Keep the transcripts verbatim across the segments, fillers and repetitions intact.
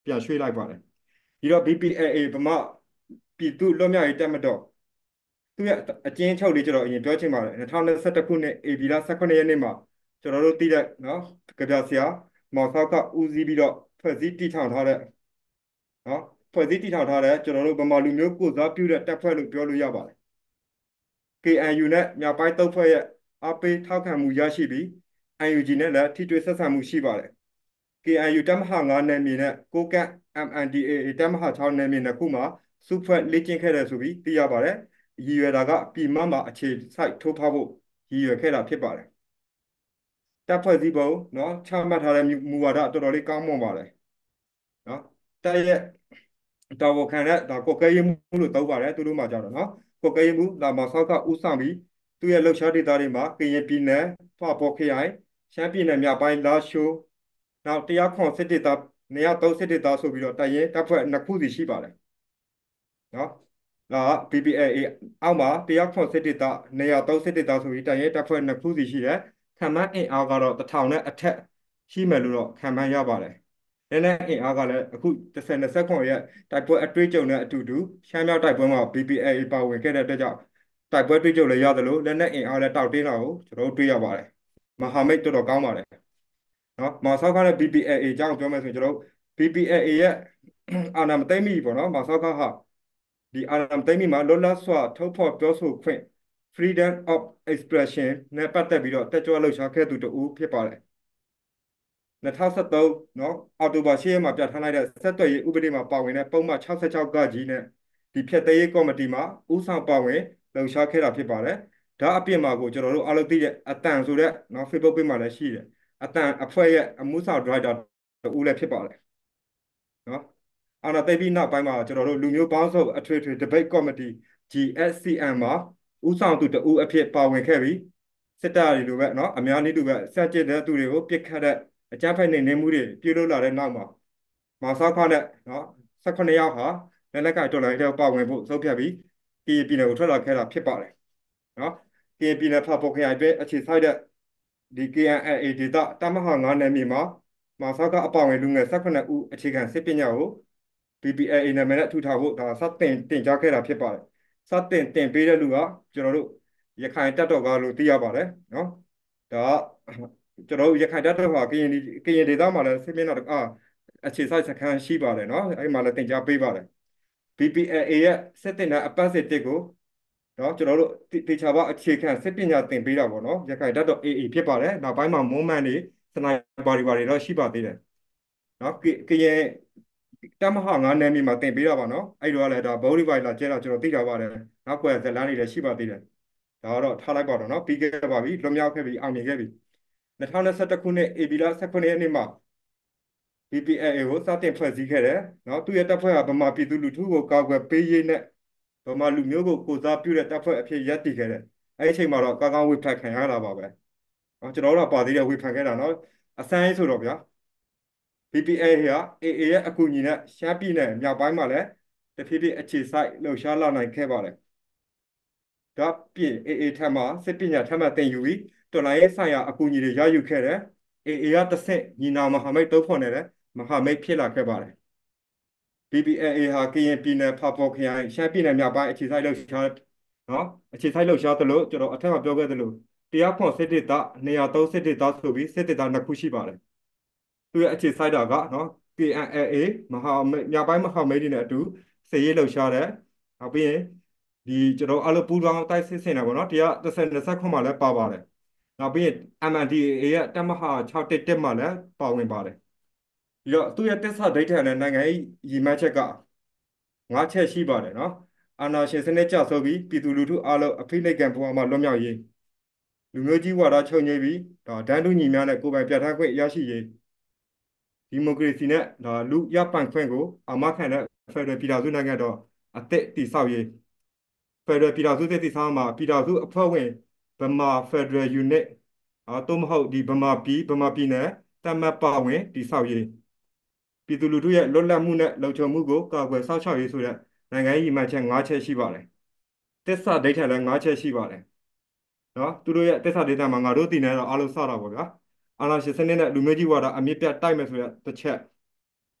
ပြန်ရွှေ့လိုက်ပါတယ်ဒီတော့ ဘီ ပီ အယ် အေ ဗမာပြည်သူ့လွတ်မြောက်ရေးတပ်မတော်သူ့ရဲ့အကျဉ်းချုပ်လေးကျွန်တော်အရင်ပြောချင်ပါတယ်၂၀၂၁ခုနှစ်ဧပြီလ၁၈ရက်နေ့မှာကျွန်တော်တို့သိတဲ့နော်ကြပြဆရာမောင်ဆောက်ကဦးစီးပြီးတော့ဖွဲ့စည်းတည်ထောင်ထားတဲ့နော်ဖွဲ့စည်းတည်ထောင်ထားတဲ့ကျွန်တော်တို့ဗမာလူမျိုးကိုစားပြုတဲ့တပ်ဖွဲ့လို့ပြောလို့ရပါတယ် ကေ အန် ယူ နဲ့မြောက်ပိုင်းသုံးဖွဲ့ရဲ့အားပေးထောက်ခံမှုရရှိပြီး အန် ယူ ဂျီ နဲ့လည်းထိတွေ့ဆက်ဆံမှုရှိပါတယ် ကေ အန် ယူ တပ်မဟာငါးနယ်မြေနဲ့ကိုးကန့် အမ် အန် ဒီ အေ အေ တပ်မဟာ၆နယ်မြေနှစ်ခုမှာစုဖွဲ့လေ့ကျင့်ခဲ့တယ်ဆိုပြီးသိရပါတယ်ရည်ရွယ်တာကပြည်မမှာအခြေစိုက်ထိုးဖောက်ဖို့ရည်ရွယ်ခဲ့တာဖြစ်ပါတယ်တပ်ဖွဲ့စည်းပုံနော်ချမှတ်ထားတဲ့မူဝါဒတော်တော်လေးကောင်းမွန်ပါတယ်နော်တပ်ရဲ့တာဝန်ခံတဲ့ဒါကိုကဲရေးမှုလို့သုံးပါတယ်သူတို့မှာကြတော့နော်ကိုကဲရေးမှုဒါမှာဆောက်ကဥဆောင်ပြီးသူရဲ့လှုပ်ရှားဒေသတွေမှာကရင်ပြည်နယ်ဖာပေါ်ခရိုင်ရှမ်းပြည်နယ်မြောက်ပိုင်းလာရှိုးနောက်တရားခွန်စစ်ဒေသနေရာသုံးစစ်ဒေသဆိုပြီးတော့တပ်ရင်းတပ်ဖွဲ့နှစ်ခုစီရှိပါတယ်နော်ဒါက ဘီ ပီ အယ် အေ အောက်မှာတရားခွန်စစ်ဒေသနေရာသုံးစစ်ဒေသဆိုပြီးတပ်ရင်းတပ်ဖွဲ့နှစ်ခုစီရှိတယ်ခံမှန်းအင်အားကတော့တစ်ထောင်နဲ့အထက်ရှိမယ်လို့တော့ခံမှန်းရပါတယ်လက်နက်အင်အားကလည်းအခုတစ်ဆယ်နှစ်ခုရဲ့တိုက်ပွဲအတွေ့အကြုံနဲ့အတူတူရှမ်းမြောက်တိုက်ပွဲမှာ ဘီ ပီ အယ် အေ ပါဝင်ခဲ့တဲ့အတွက်ကြောင့်တိုက်ပွဲတွေ့ကြုံလည်းရသလိုလက်နက်အင်အားလည်းတောက်တင်းတာကိုကျွန်တော်တို့တွေ့ရပါတယ်မဟာမိတ်တော်တော်ကောင်းပါတယ်နော်မောင်ဆောက်ကလည်း ဘီ ပီ အယ် အေ အကြောင်းပြောမယ်ဆိုရင်ကျွန်တော်တို့ ဘီ ပီ အယ် အေ ရဲ့အာဏာမသိမ်းမီပေါ့နော်မောင်ဆောက်ကဟာဒီအာဏာမသိမ်းမီမှာလွတ်လပ်စွာထုတ်ဖော်ပြောဆိုခွင့် freedom of expression နဲ့ပတ်သက်ပြီးတော့တက်ကြွလှုပ်ရှားခဲ့သူတူဖြစ်ပါတယ်၂၀၁၃နော်အောက်တိုဘာ၈ရက်မှာပြဋ္ဌာန်းလိုက်တဲ့ဆက်သွယ်ရေးဥပဒေမှာပါဝင်တဲ့ပုံမှန်၆၆ကကြီးနဲ့ဒီဖြတ်သိမ်းရေးကော်မတီမှာဥဆောင်ပါဝင်လှုပ်ရှားခဲ့တာဖြစ်ပါတယ်ဒါအပြင်မှာကိုကျွန်တော်တို့အားလုံးသိတဲ့အတန်ဆိုတဲ့နော် Facebook page မှာလည်းရှိတယ်အတန်အဖွဲ့ရဲ့အမှုဆောင် driver တူလည်းဖြစ်ပါတယ်နော်အာဏာသိမ်းပြီးနောက်ပိုင်းမှာကျွန်တော်တို့လူမျိုးပေါင်းစုံအထွေထွေ debate committee ဂျီ အက်စ် စီ အမ် မှာဥဆောင်သူတဦးအဖြစ်ပါဝင်ခဲ့ပြီးစစ်တပ်တွေလိုပဲเนาะအများနည်းတူပဲစက်ကျစ်တဲ့သူတွေကိုပြစ်ခတ်တဲ့အကြမ်းဖက်နှိမ်နင်းမှုတွေပြုလုပ်လာတဲ့နောက်မှာမောင်ဆောက်ခနဲ့เนาะ၁၈ယောက်ဟာလက်နက်ကင်တော်လှန်ရေးတွေပါဝင်ဖို့ဆုံးဖြတ်ပြီးကရင်ပြည်နယ်ကိုထွက်လာခဲ့တာဖြစ်ပါတယ်เนาะကရင်ပြည်နယ်ဖာပေါ်ခရိုင်အတွင်းအခြေစိုက်တဲ့ဒီ ကေ အန် အယ် အေ ဒေသတပ်မဟာငါးနယ်မြေမှာမောင်ဆောက်ကအပါဝင်လူငယ်၁၈ဦးအခြေခံစစ်ပညာကို ဘီ ပီ အယ် အေ နာမည်နဲ့ထူထောင်ဖို့ဒါစတင်တင်ကြားခဲ့တာဖြစ်ပါတယ်စတင်တင်ပေးတဲ့လူကကျွန်တော်တို့ရခိုင်တပ်တော်ကလို့သိရပါတယ်เนาะဒါကကျွန်တော်တို့ရခိုင်တပ်တော်ဟာကရင်ကရင်ဒေသမှာလည်းစစ်မျက်နှာအာအခြေစိုက်စခန်းရှိပါတယ်เนาะအဲ့မှာလည်းတင်ကြားပေးပါတယ် ဘီ ပီ အယ် အေ ရဲ့စစ်တင်တဲ့အပတ်စစ်တစ်ကိုเนาะကျွန်တော်တို့တေချာပါအခြေခံစစ်ပညာသင်ပေးတာပေါ့เนาะရခိုင်တပ်တော် အေ အေ ဖြစ်ပါတယ်နောက်ပိုင်းမှာမွန်းမန်တွေစနိုက်ပါတွေပါတွေတော့ရှိပါသေးတယ်เนาะကရင်တပ်မဟာငါးနယ်မြေမှာတင်ပေးတာပါနော်အဲ့တော့လည်းဒါဘောဒီဘိုင်လာကျဲတော့ကျွန်တော်သိတာပါတယ်နောက်ကွယ်ဇလန်းတွေလည်းရှိပါသေးတယ်ဒါကတော့ထားလိုက်ပါတော့နော်ပြီးခဲ့ပါပြီလွန်မြောက်ခဲ့ပြီအောင်မြင်ခဲ့ပြီ၂၀၂၁ခုနှစ်ဧပြီလ၁၈ရက်နေ့မှာ ဘီ ပီ အယ် အေ ကိုစတင်ဖွဲ့စည်းခဲ့တယ်နော်သူရဲ့တပ်ဖွဲ့ဟာဗမာပြည်သူလူထုကိုကာကွယ်ပေးရေးနဲ့ဗမာလူမျိုးကိုကိုစားပြုတဲ့တပ်ဖွဲ့အဖြစ်ရပ်တည်ခဲ့တယ်အဲ့ဒီအချိန်မှာတော့ကာကောင်းဝေဖန်ခံရတာပါပဲနော်ကျွန်တော်တို့ကပါသေးတယ်ဝေဖန်ခဲ့တာနော်အစမ်းဆိုတော့ဗျာ ဘီ ပီ အယ် အေ ဟာ အေ အေ ရဲ့အကူအညီနဲ့ရှမ်းပြည်နယ်မြောက်ပိုင်းမှာလည်းတဖြည်းဖြည်းအခြေစိုက်လှုပ်ရှားလာနိုင်ခဲ့ပါတယ်။ဒါပြင် အေ အေ ထက်မှစစ်ပညာထက်မှသင်ယူပြီးတော်လိုင်းရေးဆိုင်ရာအကူအညီတွေရယူခဲ့တယ်။ အေ အေ ကတစ်ဆင့်ညီနောင်မဟာမိတ်သုံးဖွဲ့နဲ့လည်းမဟာမိတ်ဖြစ်လာခဲ့ပါတယ်။ ဘီ ပီ အယ် အေ ဟာကရင်ပြည်နယ်ဖာပေါ်ခရိုင်ရှမ်းပြည်နယ်မြောက်ပိုင်းအခြေစိုက်လှုပ်ရှားနော်အခြေစိုက်လှုပ်ရှားသလိုကျွန်တော်အထက်မှာပြောခဲ့သလိုတရားခွန်စစ်ဒေသနေရာသုံးစစ်ဒေသဆိုပြီးစစ်ဒေသနှစ်ခုရှိပါတယ်။သူရဲ့အခြေစိုက်တာကနော် ကေ အန် အယ် အေ မဟာမိတ်မြောက်ပိုင်းမဟာမိတ်တွေနဲ့အတူစစ်ရေးလှုပ်ရှားတယ်။နောက်ပြီးရင်ဒီကျွန်တော်အလုပ်ပူးပေါင်းတိုက်စစ်ဆင်တာပေါ့နော်တရားတစ်ဆယ်နှစ်ခုမှလည်းပါပါတယ်။နောက်ပြီးရင် အမ် အန် ဒီ အေ ရဲ့တပ်မဟာ၆၁၁မှလည်းပါဝင်ပါတယ်။ပြီးတော့သူရဲ့တစ္ဆာဒိဋ္ဌာန်နဲ့နိုင်ငံရေးရည်မှန်းချက်ကငါးချက်ရှိပါတယ်နော်။အာဏာရှင်စနစ်ကျဆုံးပြီးပြည်သူလူထုအားလုံးအဖိနှိပ်ကံဘဝမှာလွတ်မြောက်ရေးလူမျိုးကြီးဝါဒချုပ်ငြိမ်းပြီးဒါဒန်းတူညီများနဲ့ကိုယ်ပိုင်ပြဋ္ဌာန်းခွင့်ရရှိရေးဒီမိုကရေစီနဲ့ဒါလူရပိုင်ခွင့်ကိုအာမခံတဲ့ဖက်ဒရယ်ပြည်ထောင်စုနိုင်ငံတော်အသစ်တည်ဆောက်ရေးဖက်ဒရယ်ပြည်ထောင်စုသစ်တည်ဆောက်မှာပြည်ထောင်စုအဖွဲ့ဝင်ဗမာဖက်ဒရယ်ယူနစ်အာသို့မဟုတ်ဒီဗမာပြည်ဗမာပြည်နယ်တမတ်ပါဝင်တည်ဆောက်ရေးပြည်သူလူထုရဲ့လွတ်လပ်မှုနဲ့လုံခြုံမှုကိုကာကွယ်စောင့်ရှောက်ရေးဆိုတဲ့နိုင်ငံရေးရည်မှန်းချက်၅ချက်ရှိပါတယ်တစ္ဆာဒိဋ္ဌာန်လည်း၅ချက်ရှိပါတယ်နော်သူတို့ရဲ့တစ္ဆာဒိဋ္ဌာန်မှာငါတို့တည်နေတော့အားလုံးစတာပေါ့ဗျာအာဏာရှင်စနစ်နဲ့လူမျိုးကြီးဝါဒအမြင့်ပြတ်တိုက်မယ်ဆိုတဲ့တစ်ချက်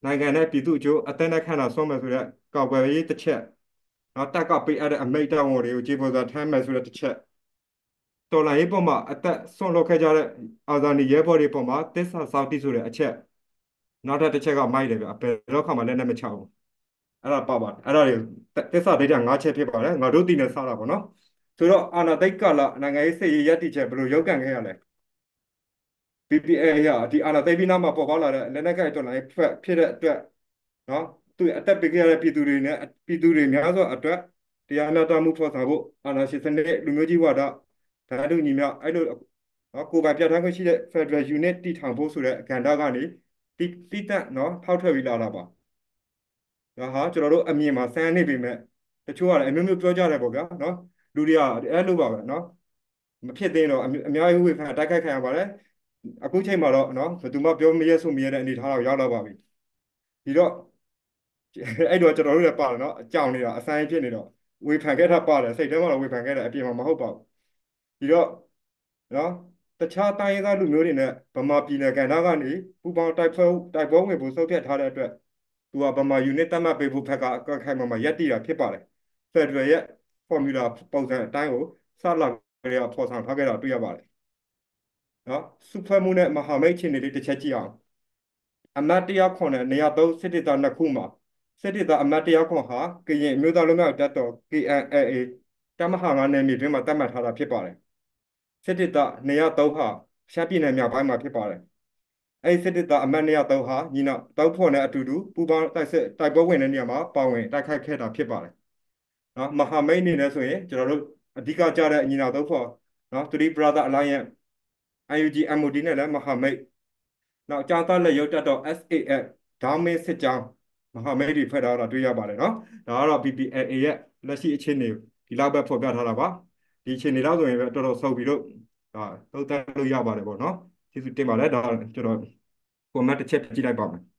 နိုင်ငံနဲ့ပြည်သူ့အကျိုးအသက်နဲ့ခံတာဆုံးမယ်ဆိုတဲ့ကောက်ွယ်ရေးတစ်ချက်နော်တက်ကပေးအပ်တဲ့အမိန့်တောင်းဝန်တွေကိုခြေပေါ်စွာထမ်းမယ်ဆိုတဲ့တစ်ချက်တော်လှန်ရေးပေါ်မှာအသက်ဆုံးလုပ်ခဲ့ကြတဲ့အာဇာနည်ရဲဘော်တွေပေါ်မှာတစ္ဆာစောင့်တည်ဆိုတဲ့အချက်နောက်ထပ်တစ်ချက်ကမိုက်တယ်ဗျဘယ်တော့ခါမှလည်းနဲ့မချဘူးအဲ့ဒါပါပါတယ်အဲ့ဒါတွေတစ္ဆာဒိဋ္ဌာငါးချက်ဖြစ်ပါတယ်ငါတို့တည်နေစားတာပေါ့နော်ဆိုတော့အာနာသိက္ခလနိုင်ငံရေးစစ်ရေးရည်တည်ချက်ဘယ်လိုရုပ်ကန်ခဲ့ရလဲ ဘီ ပီ အယ် ရဒီအာနာသိပြီးနောက်မှာပေါ်ပေါက်လာတဲ့လက်နက်ကိုင်တော်လှန်ရေးဖွဲ့ဖြစ်တဲ့အတွက်နော်သူအသက်ပေးခဲ့ရတဲ့ပြည်သူတွေနဲ့ပြည်သူတွေများစွာအတွက်တရားမျှတမှုဖော်ဆောင်ဖို့အာဏာရှင်စနစ်လူမျိုးကြီးဝါဒဓာတ်တူညီမျှအဲ့လိုနော်ကိုယ်ပိုင်ပြဋ္ဌာန်းခွင့်ရှိတဲ့ Federal Unit တည်ထောင်ဖို့ဆိုတဲ့အကန့်အသတ်ကနေတိတိတက်နော်ထောက်ထွက်ပြီးလာတာပါဒါဟာကျွန်တော်တို့အမြင်မှာစမ်းနေပေမဲ့တချို့ကလည်းအမျိုးမျိုးပြောကြတယ်ပေါ့ဗျာနော်လူတွေကအဲ့လိုပါပဲနော်မဖြစ်သေးတော့အများကြီးဝေဖန်တိုက်ခိုက်ခံရပါတယ်အခုချိန်မှာတော့နော်ဘယ်သူမှပြောမရဲဆိုမရဲတဲ့အနေအထားတော့ရောက်လာပါပြီဒီတော့အဲ့တော့ကျွန်တော်တို့လည်းပါတယ်နော်အကြောင်နေတာအဆိုင်ဖြစ်နေတော့ဝေဖန်ခဲ့တာပါတယ်စိတ်ထဲမှာတော့ဝေဖန်ခဲ့တယ်အပြင်မှာမဟုတ်ပါဘူးဒီတော့နော်တခြားတိုင်းရင်းသားလူမျိုးတွေနဲ့ဗမာပြည်နယ်ကဏ္ဍကနေပူပေါင်းတိုက်ပွဲတိုက်ပွဲဝင်ဖို့ဆုံးဖြတ်ထားတဲ့အတွက်သူကဗမာ unit တတ်မှတ်ပေးဖို့ဘက်ကခိုင်မာမာရပ်တည်တာဖြစ်ပါတယ် Federal ရဲ့ formula ပုံစံအတိုင်းကိုစလာကြရဖော်ဆောင်ထားခဲ့တာတွေ့ရပါတယ်နော်စုဖွဲ့မှုနဲ့မဟာမိတ်အခြေအနေလေးတစ်ချက်ကြည့်အောင်အမတ်တရားခွန်နဲ့နေရာသုံးစစ်ဒေသနှစ်ခုမှာစစ်ဒေသအမတ်တရားခွန်ဟာကရင်အမျိုးသားလူမျိုးတပ်တော် ကေ အန် အယ် အေ တမဟာငါနယ်မြေတွင်းမှာသတ်မှတ်ထားတာဖြစ်ပါတယ်စစ်ဒေသနေရာသုံးဟာရှမ်းပြည်နယ်မြောက်ပိုင်းမှာဖြစ်ပါတယ်အဲ့ဒီစစ်ဒေသအမတ်နေရာသုံးဟာညီနောင်တောက်ဖို့နဲ့အတူတူပူးပေါင်းတိုက်စစ်တိုက်ပွဲဝင်တဲ့နေရာမှာပါဝင်တိုက်ခိုက်ခဲ့တာဖြစ်ပါတယ်နော်မဟာမိတ်အနေနဲ့ဆိုရင်ကျွန်တော်တို့အဓိကကြတဲ့ညီနောင်သုံးဖို့နော် Three Brother Alliance အန် ယူ ဂျီ အမ် အို ဒီ နဲ့လည်းမဟာမိတ်နောက်အကြောင်းသားလက်ရုပ်တက်တော့ เอส เอ เอฟ ဒေါင်းမင်းစစ်ကြောင်းမဟာမိတ်တွေဖွဲ့ထားတာတွေ့ရပါတယ်နော်ဒါကတော့ ဘီ ပီ အယ် အေ ရဲ့လက်ရှိအခြေအနေဒီလောက်ပဲဖော်ပြထားတာပါဒီအခြေအနေတော့ဆိုရင်ပဲတော်တော်ဆုပ်ပြီးတော့ဒါသုံးသပ်လို့ရပါတယ်ပေါ့နော်ကျေးဇူးတင်ပါတယ်ဒါကျွန်တော် comment တစ်ချက်ကြည့်လိုက်ပါမယ်